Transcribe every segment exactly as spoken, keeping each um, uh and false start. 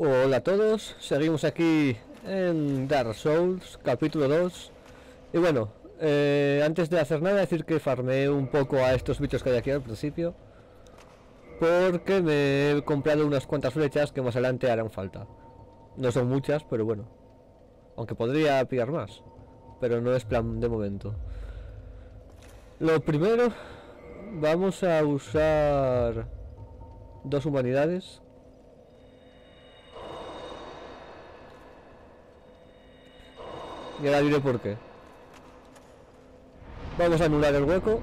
Hola a todos, seguimos aquí en Dark Souls, capítulo dos. Y bueno, eh, antes de hacer nada, decir que farmeé un poco a estos bichos que hay aquí al principio, porque me he comprado unas cuantas flechas que más adelante harán falta. No son muchas, pero bueno. Aunque podría pillar más, pero no es plan de momento. Lo primero, vamos a usar dos humanidades. Y ahora diré por qué. Vamos a anular el hueco.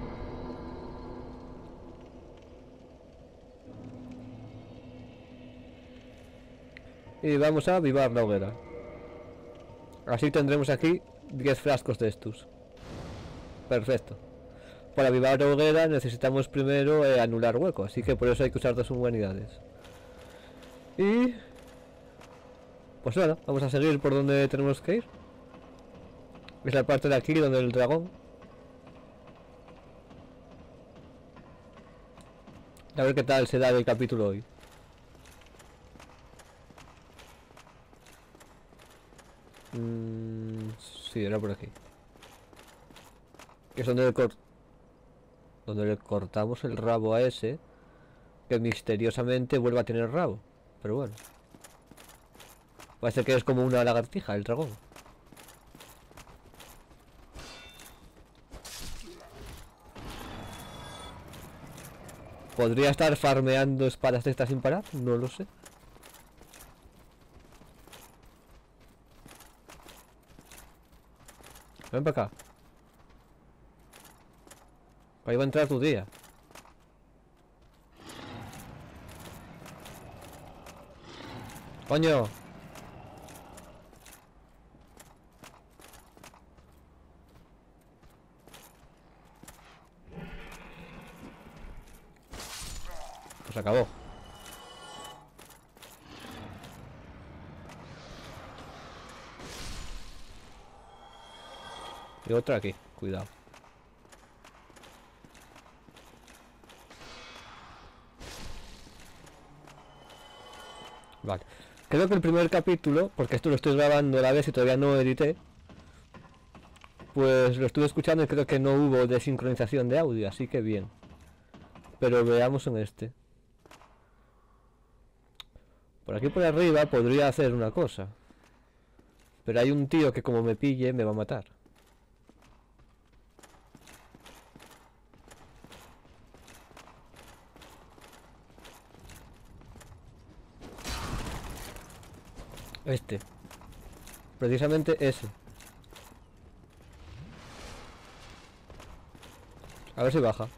Y vamos a avivar la hoguera. Así tendremos aquí diez frascos de estos. Perfecto. Para avivar la hoguera necesitamos primero eh, anular hueco, así que por eso hay que usar dos humanidades. Y... pues nada, vamos a seguir por donde tenemos que ir. Es la parte de aquí donde el dragón. A ver qué tal se da el capítulo hoy. Mm, sí, era por aquí. Que es donde le, cor donde le cortamos el rabo a ese, que misteriosamente vuelve a tener rabo. Pero bueno. Parece que es como una lagartija el dragón. ¿Podría estar farmeando espadas de estas sin parar? No lo sé. Ven para acá. Ahí va a entrar tu día. ¡Coño! Pues acabó. Y otra aquí, cuidado. Vale. Creo que el primer capítulo, porque esto lo estoy grabando a la vez y todavía no edité, pues lo estuve escuchando y creo que no hubo desincronización de audio, así que bien. Pero veamos en este. Por aquí por arriba podría hacer una cosa. Pero hay un tío que como me pille me va a matar. Este. Precisamente ese. A ver si baja.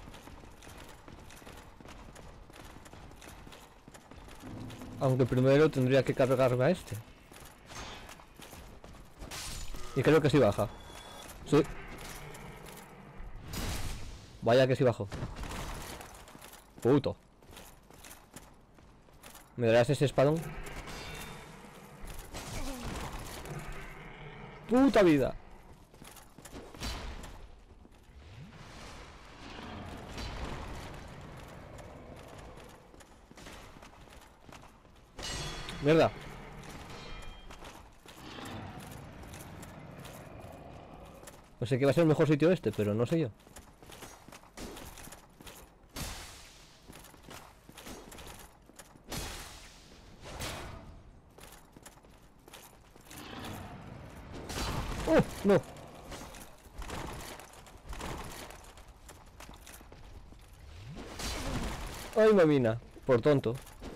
Aunque primero tendría que cargarme a este. Y creo que sí baja. Sí. Vaya que sí bajó. Puto. ¿Me darás ese espadón? Puta vida. Mierda. No sé qué va a ser el mejor sitio este, pero no sé yo. ¡Oh! No. Ay, mamina. Por tonto.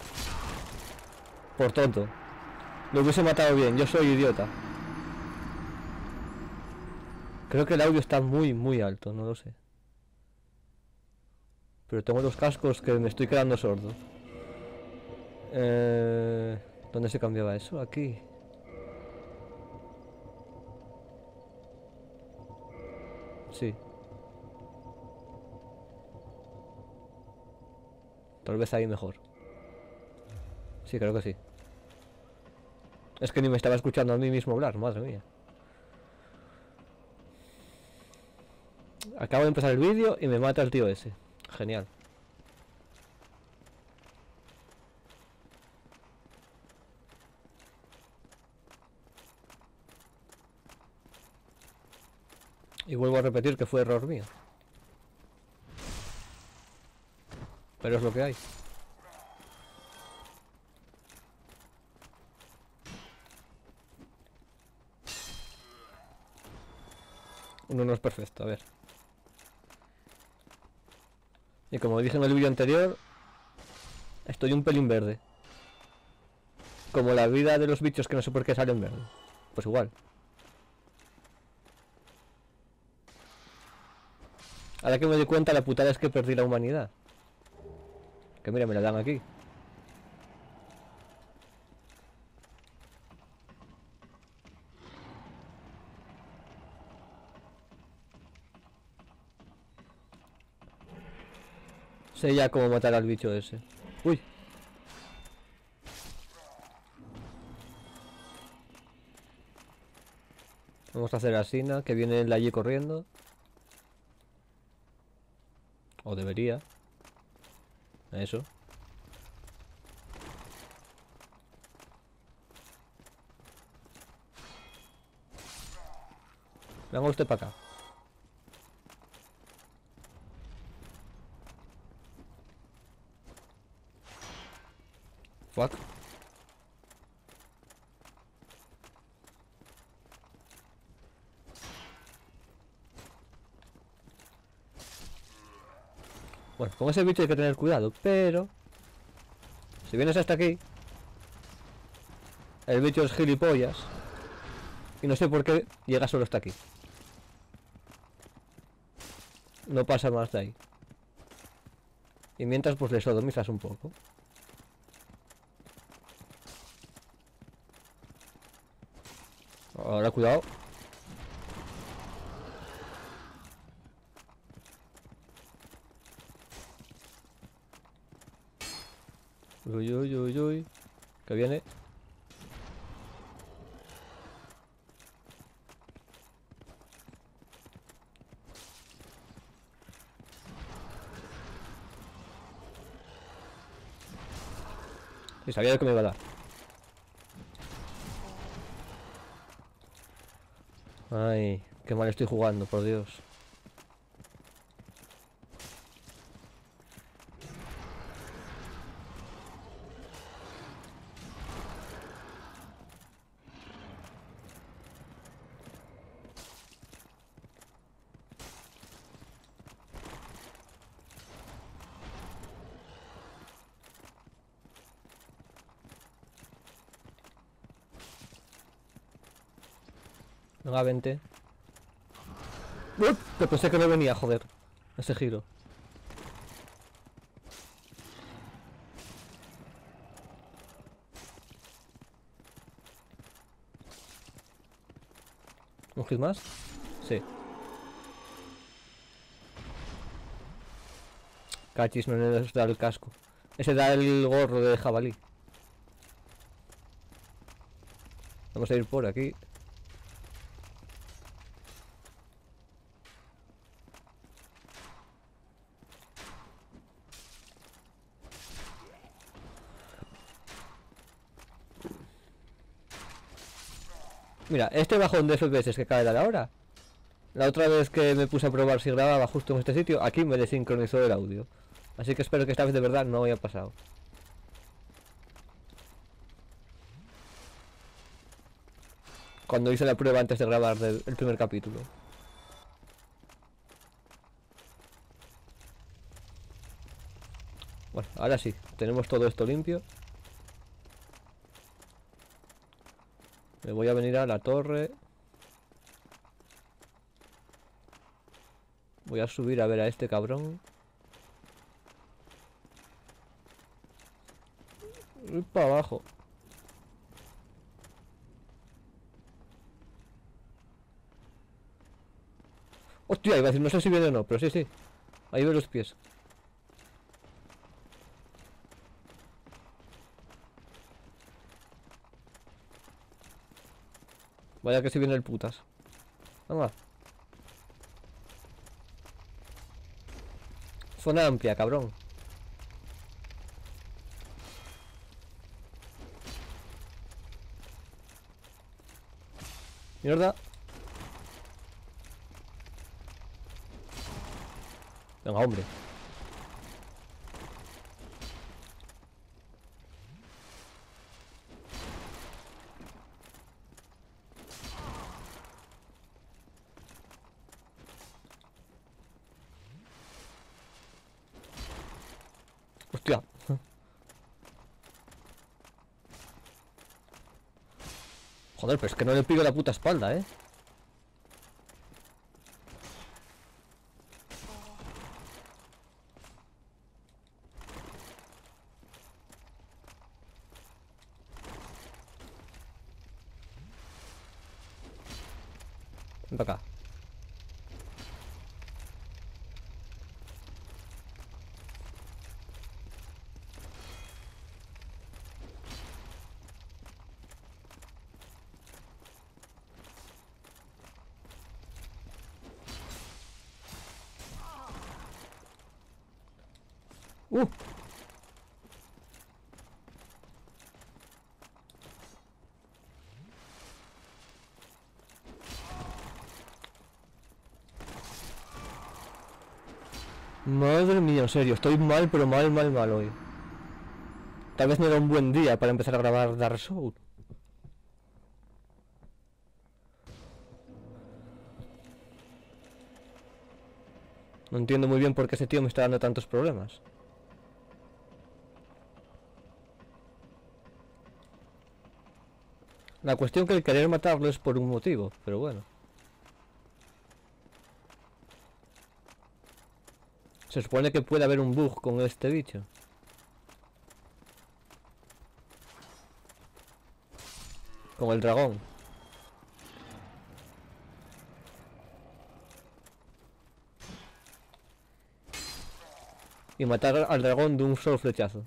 Por tonto. Lo hubiese matado bien. Yo soy idiota. Creo que el audio está muy, muy alto. No lo sé. Pero tengo los cascos que me estoy quedando sordo. Eh, ¿Dónde se cambiaba eso? Aquí. Sí. Tal vez ahí mejor. Sí, creo que sí. Es que ni me estaba escuchando a mí mismo hablar, madre mía. Acabo de empezar el vídeo y me mata el tío ese. Genial. Y vuelvo a repetir que fue error mío. Pero es lo que hay. Uno no es perfecto, a ver. Y como dije en el vídeo anterior, estoy un pelín verde. Como la vida de los bichos que no sé por qué salen verde. Pues igual. Ahora que me doy cuenta, la putada es que perdí la humanidad. Que mira, me la dan aquí. Sé ya cómo matar al bicho ese. Uy. Vamos a hacer así, ¿no? Que viene él allí corriendo. O debería. Eso. Venga usted para acá. Fuck. Bueno, con ese bicho hay que tener cuidado, pero... Si vienes hasta aquí... El bicho es gilipollas. Y no sé por qué llega solo hasta aquí. No pasa más de ahí. Y mientras pues le sodomizas un poco. Ahora cuidado. Uy, uy, uy, uy. Que viene. Y sabía de que me iba a dar. Ay, qué mal estoy jugando, por Dios. Venga, vente. ¡Uy! Que pensé que no venía, joder. Ese giro. ¿Un hit más? Sí. Cachis, no le da el casco. Ese da el gorro de jabalí. Vamos a ir por aquí. Mira, este bajón de F P S que acaba de dar ahora. La otra vez que me puse a probar si grababa justo en este sitio, aquí me desincronizó el audio. Así que espero que esta vez de verdad no haya pasado. Cuando hice la prueba antes de grabar del, el primer capítulo. Bueno, ahora sí, tenemos todo esto limpio. Me voy a venir a la torre. Voy a subir a ver a este cabrón. Y para abajo. Hostia, iba a decir, no sé si viene o no, pero sí, sí. Ahí veo los pies. Vaya que si viene el putas. Venga. Zona amplia, cabrón. Mierda. Venga, hombre. Hostia. Joder, pero es que no le pido la puta espalda, ¿eh? Ven para acá. Uh. Madre mía, en serio, estoy mal, pero mal, mal, mal hoy. Tal vez no era un buen día para empezar a grabar Dark Souls. No entiendo muy bien por qué ese tío me está dando tantos problemas. La cuestión que el querer matarlo es por un motivo, pero bueno. Se supone que puede haber un bug con este bicho. Con el dragón. Y matar al dragón de un solo flechazo.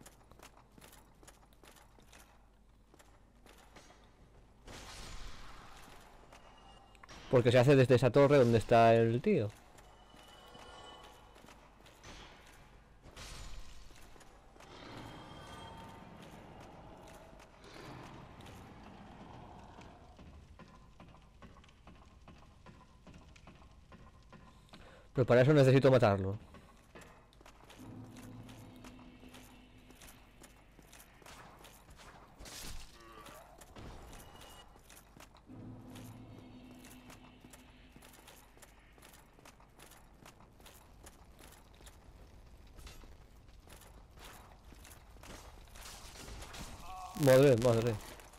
Porque se hace desde esa torre donde está el tío. Pero para eso necesito matarlo. Madre, madre.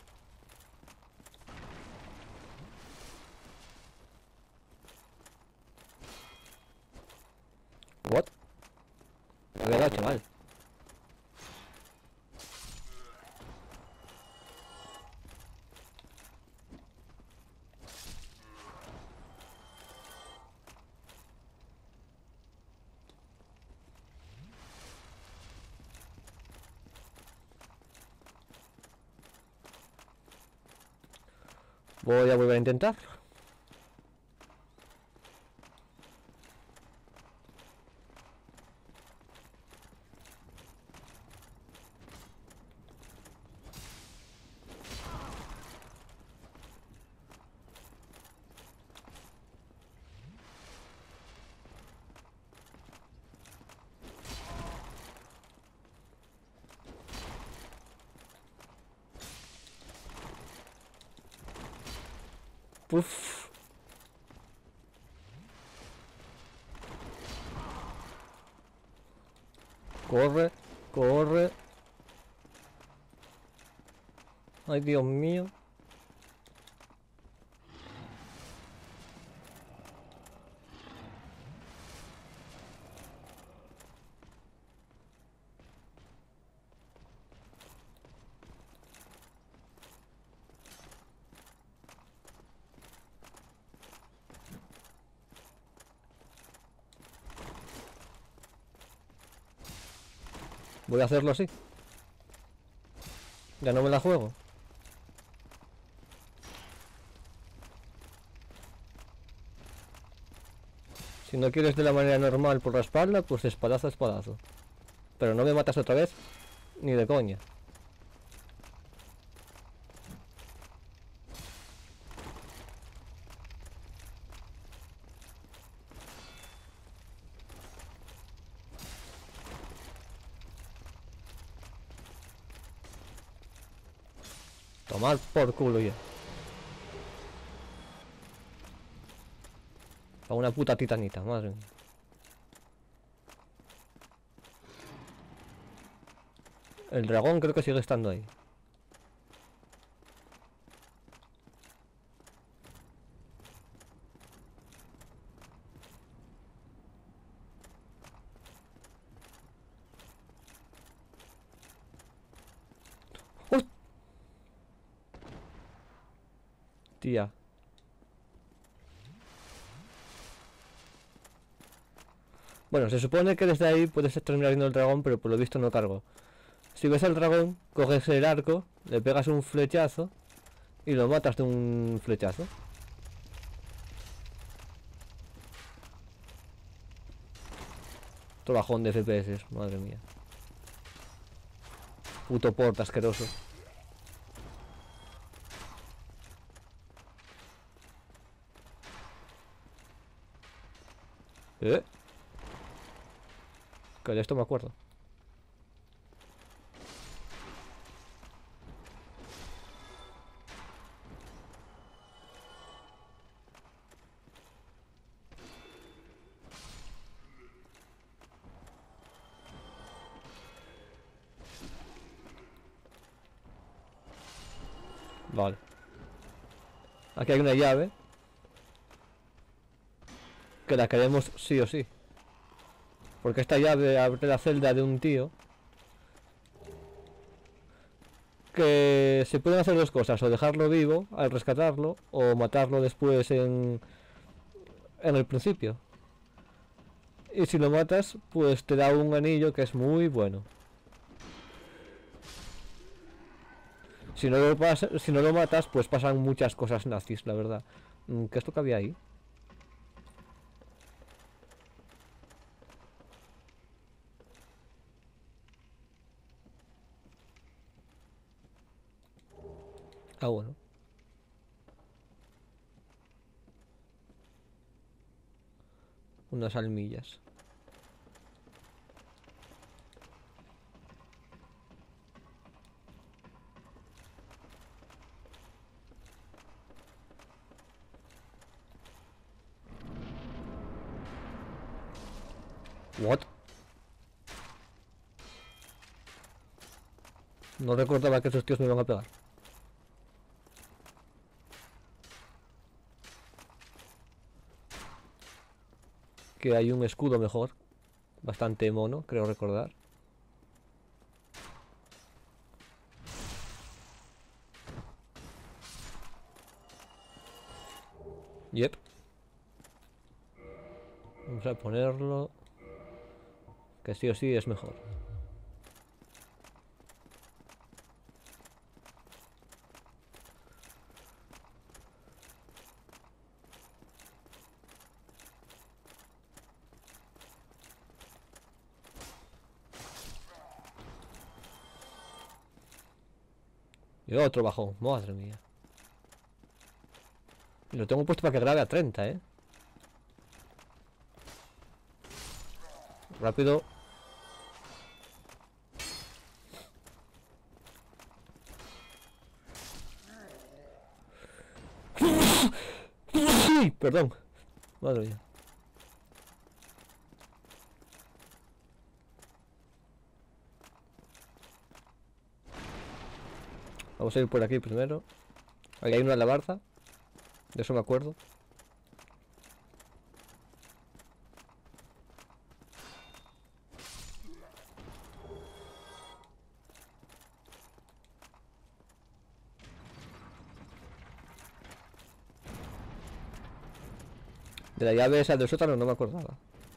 What? Me había dado, chaval. Voy a volver a intentar. Uf. Corre, corre. Ay, Dios mío. Voy a hacerlo así. Ya no me la juego. Si no quieres de la manera normal por la espalda, pues espadazo a espadazo. Pero no me matas otra vez, ni de coña. Tomar por culo ya. A una puta titanita, madre mía. El dragón creo que sigue estando ahí. Tía. Bueno, se supone que desde ahí puedes terminar viendo el dragón, pero por lo visto no cargo. Si ves al dragón, coges el arco, le pegas un flechazo y lo matas de un flechazo. Todo bajón de F P S, madre mía. Puto port asqueroso. ¿Eh? Que de esto me acuerdo. Vale. Aquí hay una llave que la queremos sí o sí, porque esta llave abre la celda de un tío. Que se pueden hacer dos cosas: o dejarlo vivo al rescatarlo, o matarlo después en, en el principio. Y si lo matas, pues te da un anillo que es muy bueno. Si no lo, pas si no lo matas, pues pasan muchas cosas nazis, la verdad. ¿Qué es lo que había ahí? Ah, bueno. Unas almillas. What? No recordaba que esos tíos me iban a pegar. Que hay un escudo mejor. Bastante mono, creo recordar. Yep. Vamos a ponerlo. Que sí o sí es mejor. Y otro bajón, madre mía. Y lo tengo puesto para que grabe a treinta, eh. Rápido. Perdón. Madre mía. Vamos a ir por aquí primero. Ahí hay una alabarza. De eso me acuerdo. De la llave esa del sótano no me acordaba.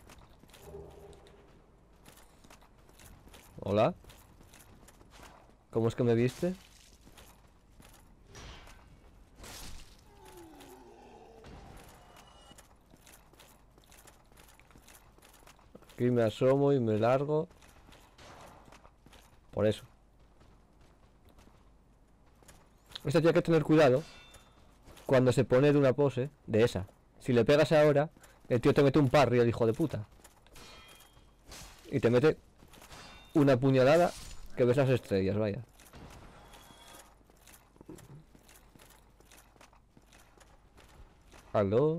Hola. ¿Cómo es que me viste? Aquí me asomo y me largo. Por eso. Esto tiene que tener cuidado cuando se pone de una pose de esa. Si le pegas ahora, el tío te mete un parry, el hijo de puta. Y te mete una puñalada que ves las estrellas, vaya. Aló.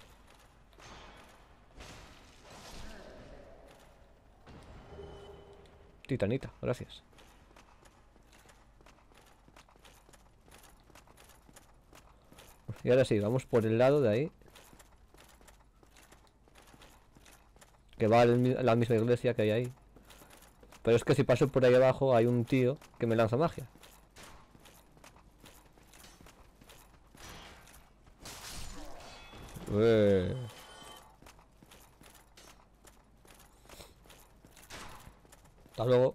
Titanita, gracias. Y ahora sí, vamos por el lado de ahí. Que va a la misma iglesia que hay ahí. Pero es que si paso por ahí abajo hay un tío que me lanza magia. Ué. Hasta luego.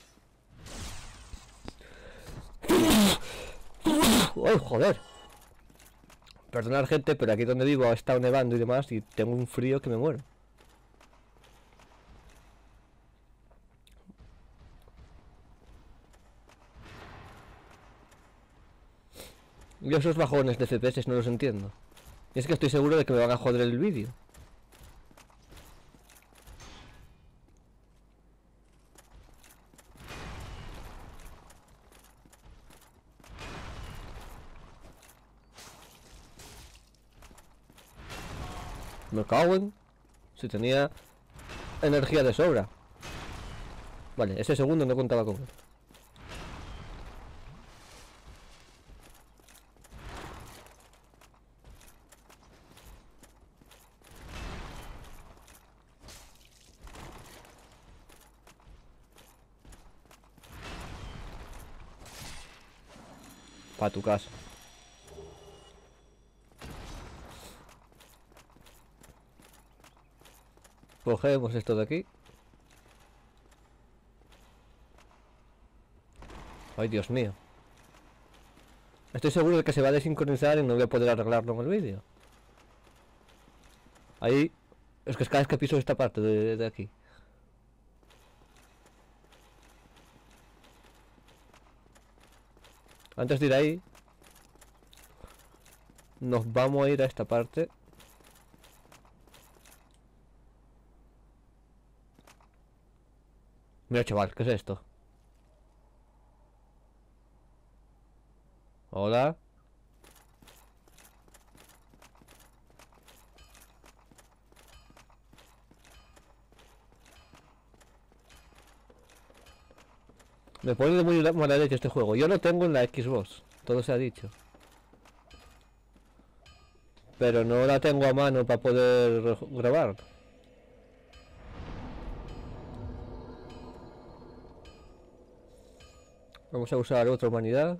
¡Ay, joder! Perdonad, gente, pero aquí donde vivo ha estado nevando y demás y tengo un frío que me muero. Yo esos bajones de F P S no los entiendo. Y es que estoy seguro de que me van a joder el vídeo. Me cago en... Si tenía energía de sobra. Vale, ese segundo no contaba con él. Pa' tu casa. Cogemos esto de aquí. Ay, Dios mío. Estoy seguro de que se va a desincronizar y no voy a poder arreglarlo en el vídeo. Ahí... Es que es cada vez que piso esta parte de, de aquí. Antes de ir ahí, nos vamos a ir a esta parte. Mira, chaval, ¿qué es esto? Hola. Me pone de muy mala leche este juego. Yo lo tengo en la Xbox, todo se ha dicho. Pero no la tengo a mano para poder grabar. Vamos a usar otra humanidad.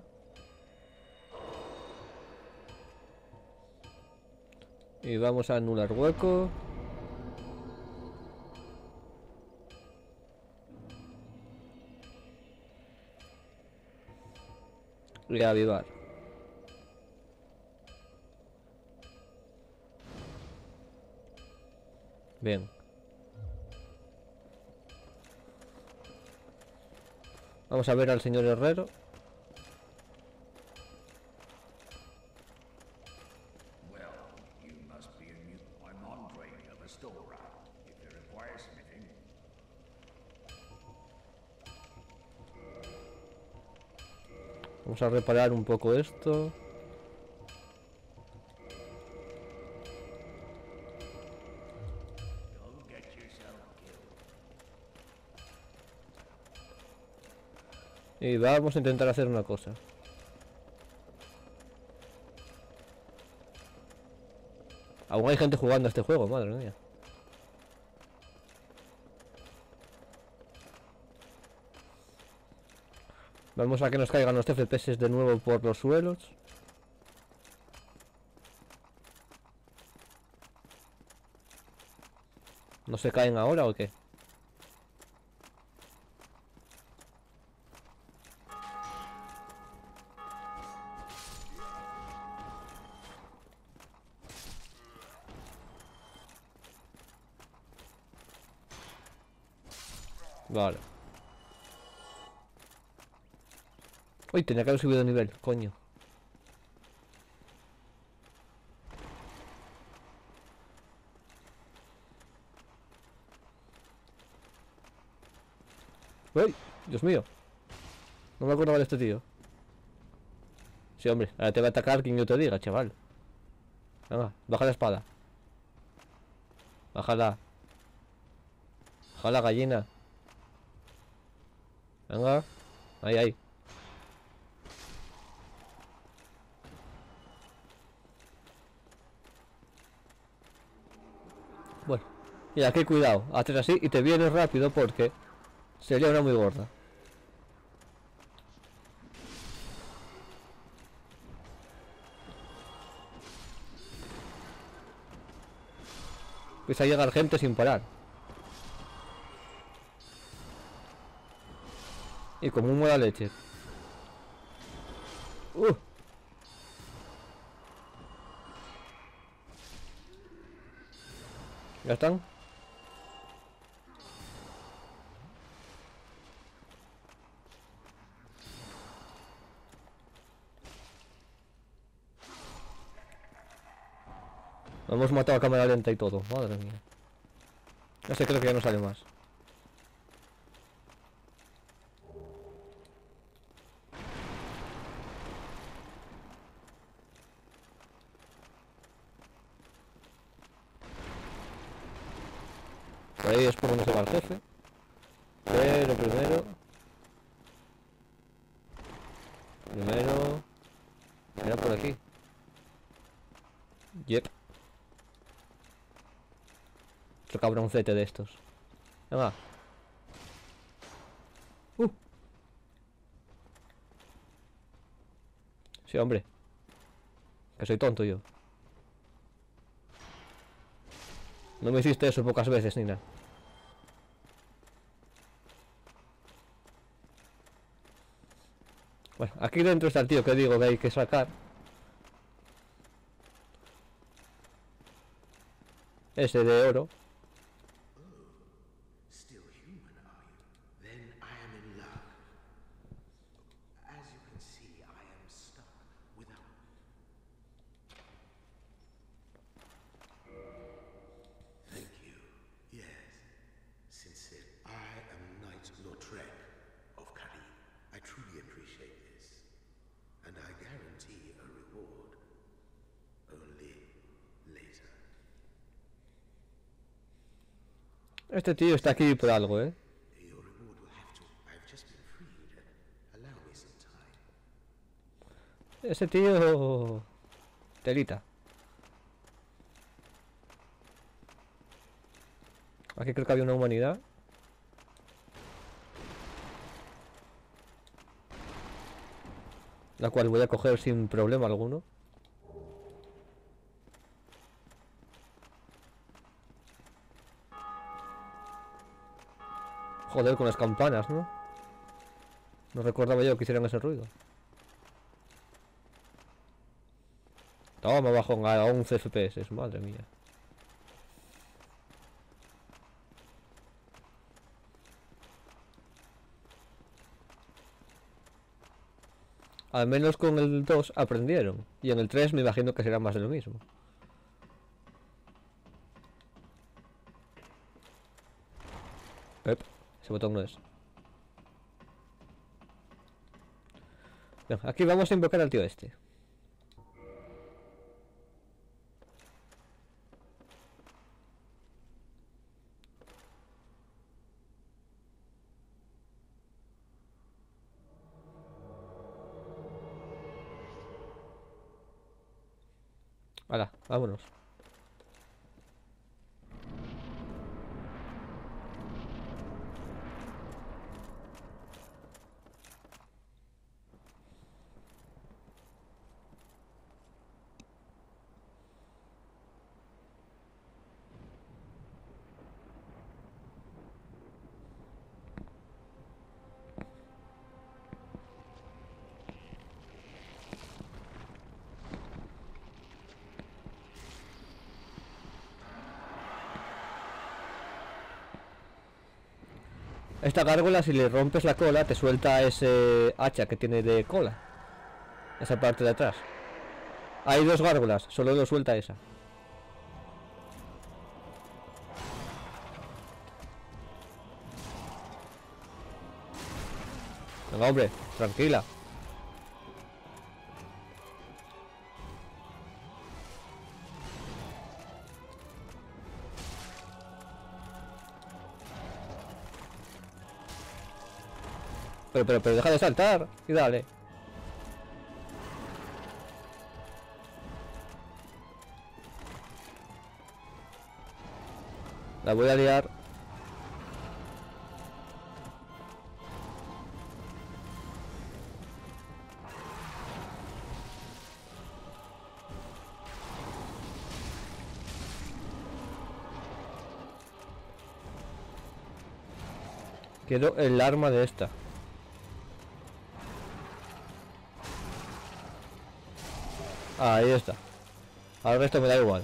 Y vamos a anular hueco. Y a avivar. Bien. Vamos a ver al señor herrero. Vamos a reparar un poco esto. Y vamos a intentar hacer una cosa. Aún hay gente jugando a este juego, madre mía. Vamos a que nos caigan los F P S de nuevo por los suelos. ¿No se caen ahora o qué? Vale. Uy, tenía que haber subido de nivel, coño. Uy, Dios mío. No me acordaba de este tío. Sí, hombre, ahora te va a atacar quien yo te diga, chaval. Venga, baja la espada. Bájala. Baja la gallina. Venga. Ahí, ahí. Bueno. Y aquí cuidado. Haces así y te vienes rápido porque sería una muy gorda. Empieza a llegar gente sin parar. Y como un mala leche. Uh. ¿Ya están? Lo hemos matado a cámara lenta y todo. Madre mía. No sé, creo que ya no sale más. Por ahí es por donde se va el jefe. Pero primero... Primero... Era por aquí. Yep. Otro cabroncete de estos. Venga. Uh. Sí, hombre. Que soy tonto yo. No me hiciste eso pocas veces, Nina. Bueno, aquí dentro está el tío que digo que hay que sacar. Ese de oro. Este tío está aquí por algo, ¿eh? Ese tío... Telita. Aquí creo que había una humanidad. La cual voy a coger sin problema alguno. Joder, con las campanas, ¿no? No recordaba yo que hicieran ese ruido. Toma, bajo a once F P S, madre mía. Al menos con el dos aprendieron. Y en el tres me imagino que será más de lo mismo. Ep, ese botón no es. Bien, aquí vamos a invocar al tío este. Hala, vámonos. Esta gárgola, si le rompes la cola, te suelta ese hacha que tiene de cola. Esa parte de atrás. Hay dos gárgolas, solo lo suelta esa. Venga, hombre, tranquila. Pero, pero, pero deja de saltar y dale. La voy a liar. Quiero el arma de esta. Ahí está. Ahora esto me da igual.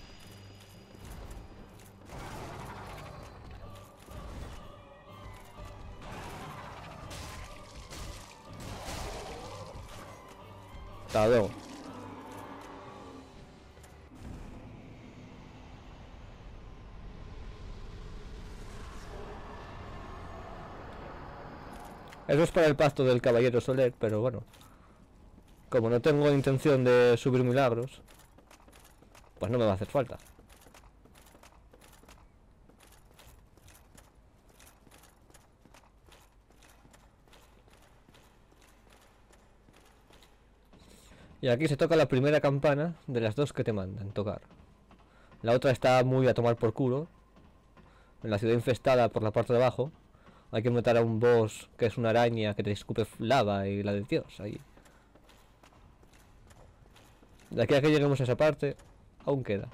Hasta luego. Eso es para el pacto del caballero Soler, pero bueno. Como no tengo intención de subir milagros, pues no me va a hacer falta. Y aquí se toca la primera campana de las dos que te mandan tocar. La otra está muy a tomar por culo. En la ciudad infestada por la parte de abajo. Hay que matar a un boss que es una araña que te escupe lava y la de Dios ahí. De aquí a que lleguemos a esa parte, aún queda.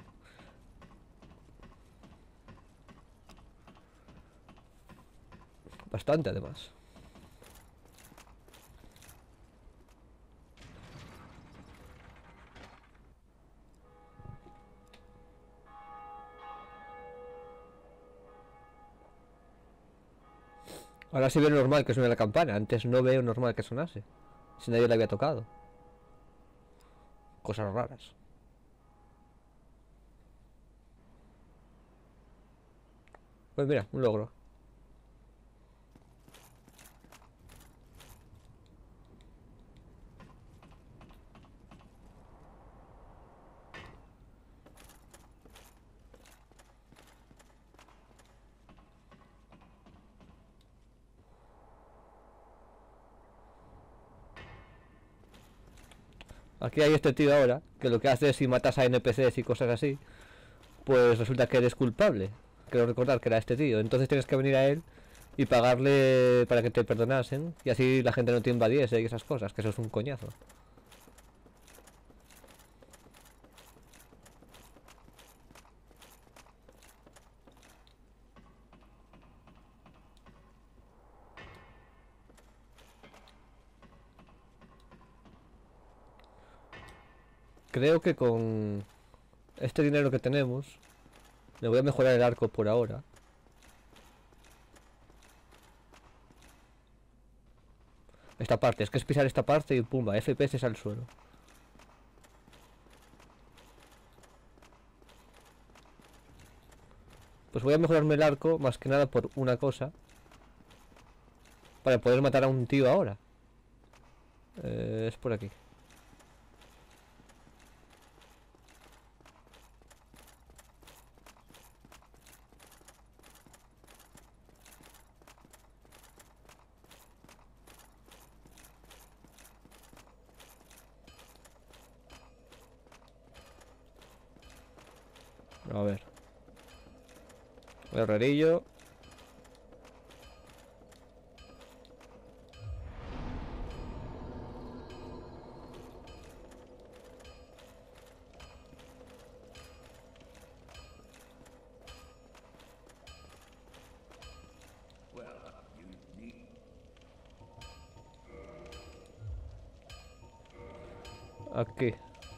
Bastante además. Ahora sí veo normal que suene la campana. Antes no veo normal que sonase. Si nadie la había tocado. Cosas raras. Pues mira, un logro. Aquí hay este tío ahora, que lo que hace es si matas a N P Cs y cosas así, pues resulta que eres culpable. Quiero recordar que era este tío, entonces tienes que venir a él y pagarle para que te perdonasen, y así la gente no te invadiese y esas cosas, que eso es un coñazo. Creo que con este dinero que tenemos, le voy a mejorar el arco por ahora. Esta parte, es que es pisar esta parte y pumba, F P S al suelo. Pues voy a mejorarme el arco más que nada por una cosa. Para poder matar a un tío ahora. Eh, es por aquí. A ver. Herrerillo. Aquí.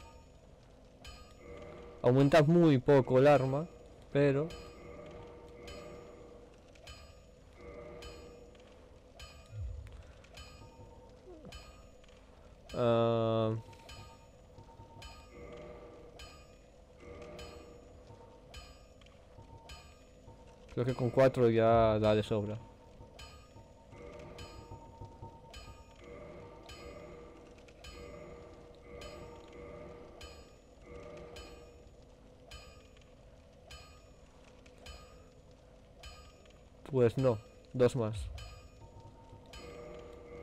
Aumenta muy poco el arma, pero... Uh... Creo que con cuatro ya da de sobra. Pues no, dos más.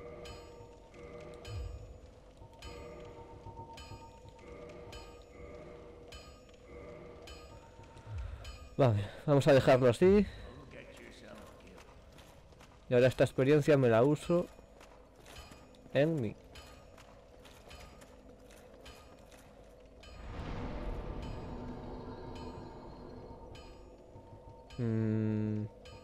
Vale, vamos a dejarlo así. Y ahora esta experiencia me la uso en mí. Mm.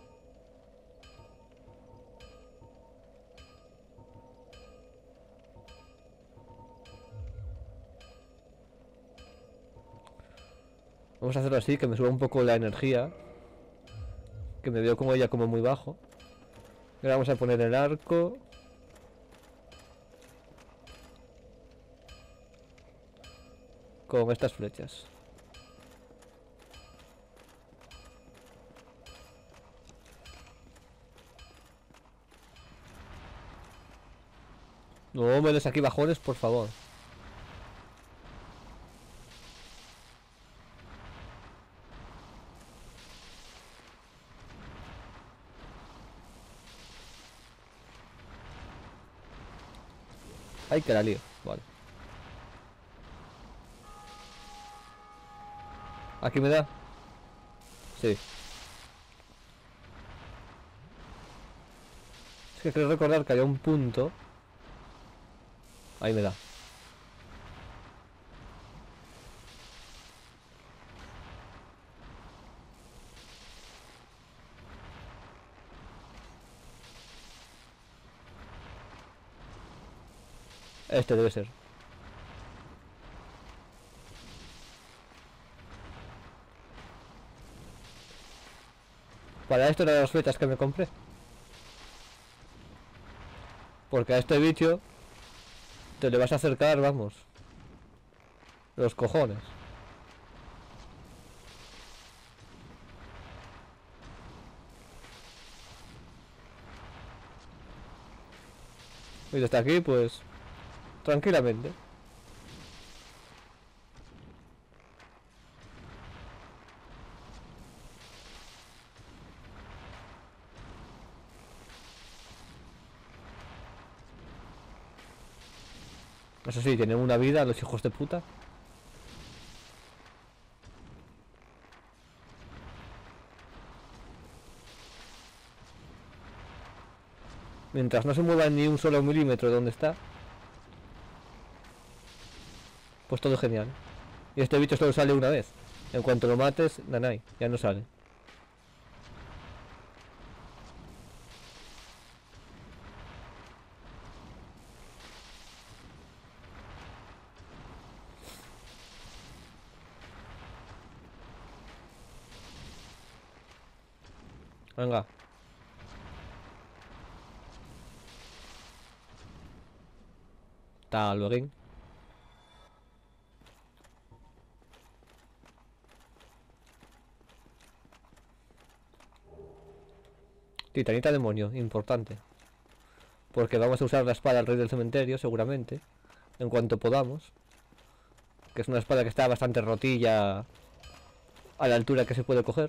Vamos a hacerlo así, que me suba un poco la energía. Que me veo como ella como muy bajo. Y ahora vamos a poner el arco. Con estas flechas. No me des aquí bajones, por favor. Ay, que la lío. Vale. ¿Aquí me da? Sí. Es que creo recordar que había un punto. Ahí me da. Este debe ser. Para esto eran las flechas que me compré. Porque a este bicho te le vas a acercar, vamos. Los cojones. Y desde aquí, pues, tranquilamente. Eso sí, tienen una vida los hijos de puta. Mientras no se muevan ni un solo milímetro de donde está, pues todo genial. Y este bicho solo sale una vez. En cuanto lo mates, nanay, ya no sale. Venga. Hasta luego. Titanita demonio, importante. Porque vamos a usar la espada del rey del cementerio, seguramente. En cuanto podamos. Que es una espada que está bastante rotilla. A la altura que se puede coger.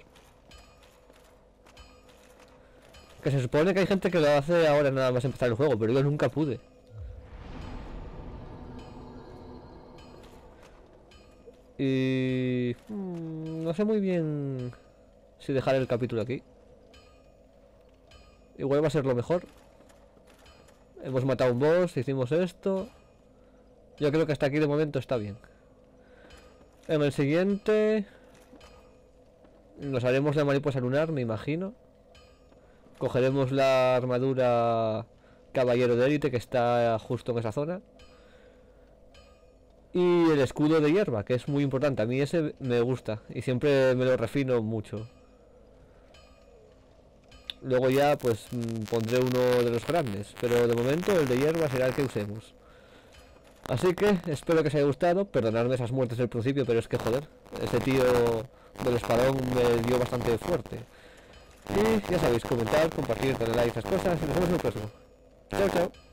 Que se supone que hay gente que lo hace ahora nada más empezar el juego, pero yo nunca pude. Y... Mmm, no sé muy bien si dejar el capítulo aquí. Igual va a ser lo mejor. Hemos matado a un boss, hicimos esto. Yo creo que hasta aquí de momento está bien. En el siguiente... nos haremos la mariposa lunar, me imagino. Cogeremos la armadura caballero de élite que está justo en esa zona. Y el escudo de hierba, que es muy importante. A mí ese me gusta y siempre me lo refino mucho. Luego ya pues pondré uno de los grandes, pero de momento el de hierba será el que usemos. Así que espero que os haya gustado. Perdonadme esas muertes del principio, pero es que joder, ese tío del espadón me dio bastante fuerte. Y ya sabéis, comentar, compartir, darle like, esas cosas, y nos vemos en el próximo. Chao, chao.